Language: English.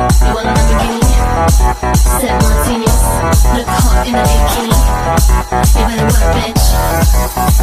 You want a Lamborghini? Set martinis, look hot in a bikini. You better work, bitch.